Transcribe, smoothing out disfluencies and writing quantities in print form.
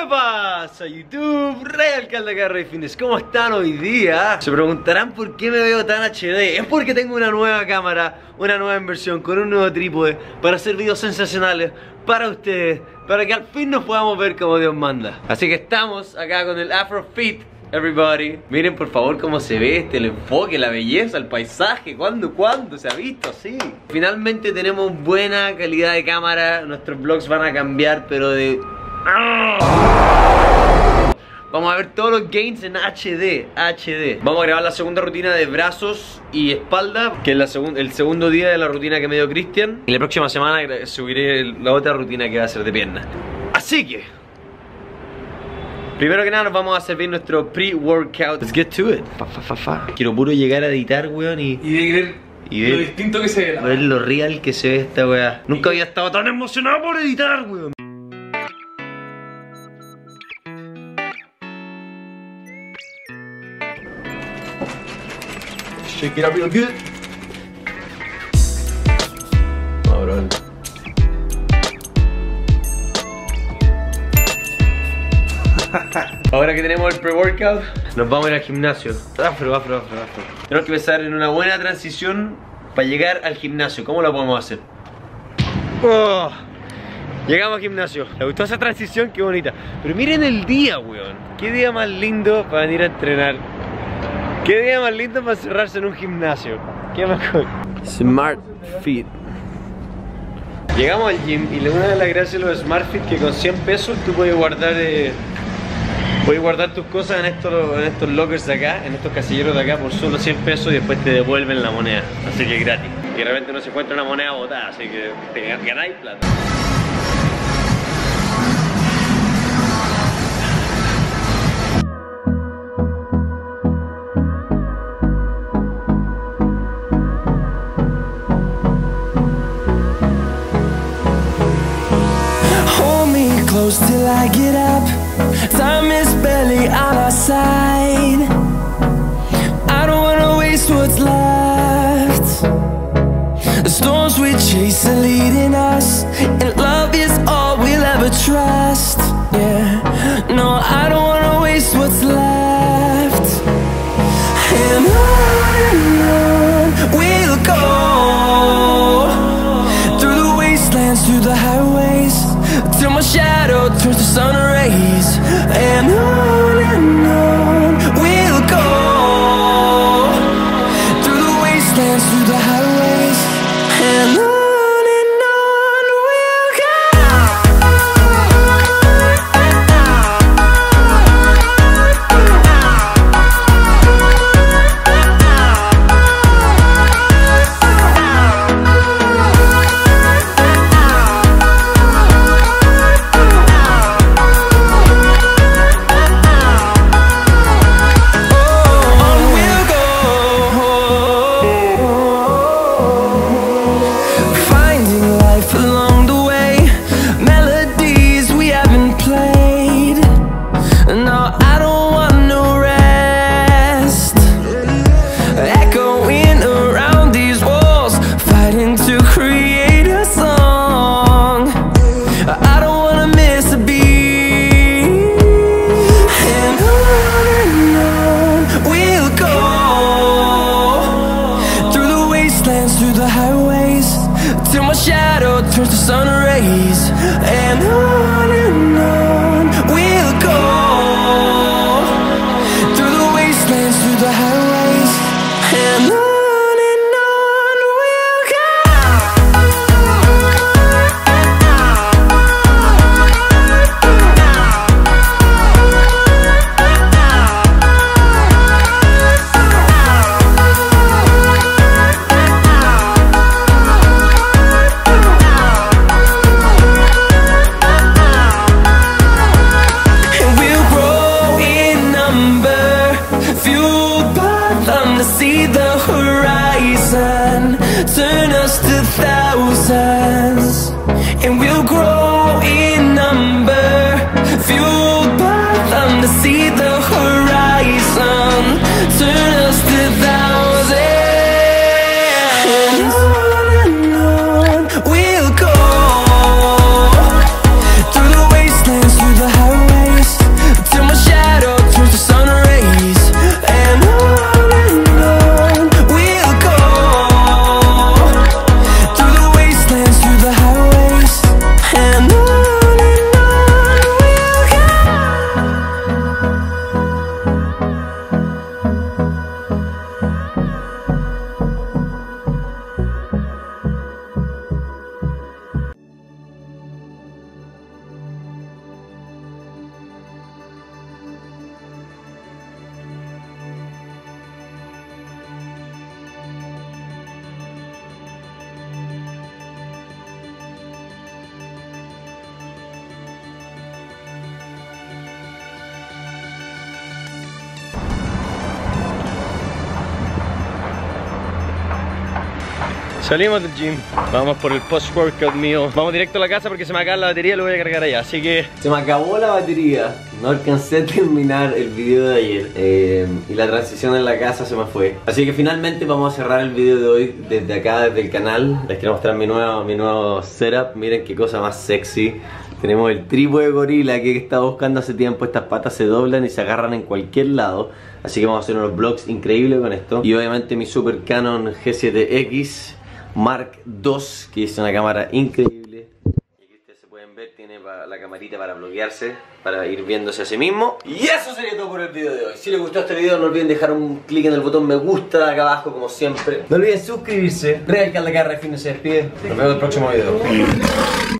pasa YouTube? Real Caldacarra y Fitness, ¿cómo están hoy día? Se preguntarán por qué me veo tan HD. Es porque tengo una nueva cámara, una nueva inversión con un nuevo trípode para hacer videos sensacionales para ustedes, para que al fin nos podamos ver como Dios manda. Así que estamos acá con el Afrofit, everybody. Miren por favor cómo se ve el enfoque, la belleza, el paisaje. ¿Cuándo se ha visto así? Finalmente tenemos buena calidad de cámara. Nuestros vlogs van a cambiar, pero de... Vamos a ver todos los gains en HD. Vamos a grabar la segunda rutina de brazos y espalda, que es el segundo día de la rutina que me dio Cristian. Y la próxima semana subiré la otra rutina que va a ser de pierna. Así que primero que nada nos vamos a servir nuestro pre-workout. Let's get to it. Quiero puro llegar a editar, weón, y ver lo distinto que se ve. Ver lo real que se ve esta weá. Nunca había estado tan emocionado por editar, weón. Shake it up real good. Cabrón. Ahora que tenemos el pre-workout, nos vamos a ir al gimnasio. Afro. Tenemos que empezar en una buena transición para llegar al gimnasio. ¿Cómo lo podemos hacer? Oh, llegamos al gimnasio. ¿Le gustó esa transición? Qué bonita. Pero miren el día, weón. Qué día más lindo para venir a entrenar. Qué día más lindo para cerrarse en un gimnasio. Qué mejor. Smart Fit. Llegamos al gym y una de las gracias de los Smart Fit que con 100 pesos tú puedes guardar tus cosas en estos lockers de acá, en estos casilleros de acá por solo 100 pesos y después te devuelven la moneda. Así que es gratis. Y de repente no se encuentra una moneda botada, así que te ganáis plata. Close till I get up. Time is barely on our side. I don't wanna waste what's left. The storms we chase are leading us, and love is all we'll ever trust. Yeah, no, I don't wanna waste what's left. And on we'll go, through the wastelands, through the highways, till my shadow turns to sun rays. And on we'll go, through the wastelands, through the highways. And on we'll Salimos del gym, vamos por el post-workout mío. Vamos directo a la casa porque se me acaba la batería y lo voy a cargar allá. Así que se me acabó la batería. No alcancé a terminar el video de ayer y la transición en la casa se me fue. Así que finalmente vamos a cerrar el video de hoy desde acá, desde el canal. Les quiero mostrar mi nuevo setup. Miren qué cosa más sexy. Tenemos el trípode gorila que he estado buscando hace tiempo. Estas patas se doblan y se agarran en cualquier lado. Así que vamos a hacer unos vlogs increíbles con esto. Y obviamente mi Super Canon G7X Mark II, que es una cámara increíble. Y aquí ustedes se pueden ver, tiene la camarita para bloquearse, para ir viéndose a sí mismo. Y eso sería todo por el video de hoy. Si les gustó este video, no olviden dejar un clic en el botón me gusta acá abajo, como siempre. No olviden suscribirse. Real Caldacarra, fin de se despide. Nos vemos en el próximo video.